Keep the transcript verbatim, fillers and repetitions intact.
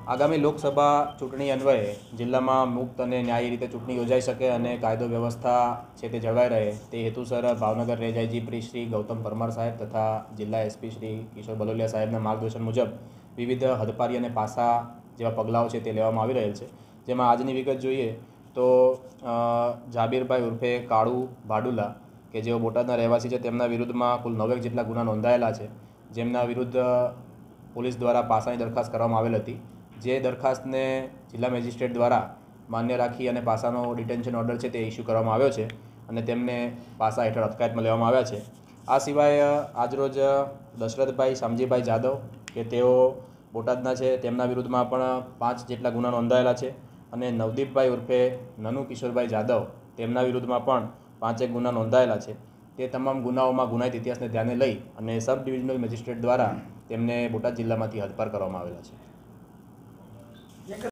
આગામી લોકસભા ચૂંટણી અન્વયે જિલ્લામાં મુક્ત અને ન્યાયી રીતે ચૂંટણી યોજાઈ શકે અને કાયદો વ્યવસ્થા છે તે જળવાઈ રહે તે હેતુસર ભાવનગર રેન્જ શ્રી ગૌતમ પરમાર સાહેબ તથા જિલ્લા એસપી શ્રી કિશોર બલોલિયા સાહેબના માર્ગદર્શન મુજબ વિવિધ હદપારી અને પાસા જેવા પગલાઓ છે તે લેવામાં આવી રહેલ છે। જેમાં આજની વિગત જોઈએ તો જાબીરભાઈ ઉર્ફે કાળુ ભાડુલા કે જેઓ બોટાદના રહેવાસી છે તેમના વિરુદ્ધમાં કુલ નવેક જેટલા ગુના નોંધાયેલા છે, જેમના વિરુદ્ધ પોલીસ દ્વારા પાસાની દરખાસ્ત કરવામાં આવેલ હતી। જે દરખાસ્તને જિલ્લા મેજિસ્ટ્રેટ દ્વારા માન્ય રાખી અને પાસાનો ડિટેન્શન ઓર્ડર છે તે ઇસ્યુ કરવામાં આવ્યો છે અને તેમને પાસા હેઠળ અટકાયતમાં લેવામાં આવ્યા છે। આ સિવાય આજરોજ દશરથભાઈ શામજીભાઈ જાદવ કે તેઓ બોટાદના છે તેમના વિરુદ્ધમાં પણ પાંચ જેટલા ગુના નોંધાયેલા છે અને નવદીપભાઈ ઉર્ફે નનુ કિશોરભાઈ જાદવ તેમના વિરુદ્ધમાં પણ પાંચેક ગુના નોંધાયેલા છે। તે તમામ ગુનાઓમાં ગુનાહિત ઇતિહાસને ધ્યાને લઈ અને સબ ડિવિઝનલ મેજિસ્ટ્રેટ દ્વારા તેમને બોટાદ જિલ્લામાંથી હદપાર કરવામાં આવેલા છે।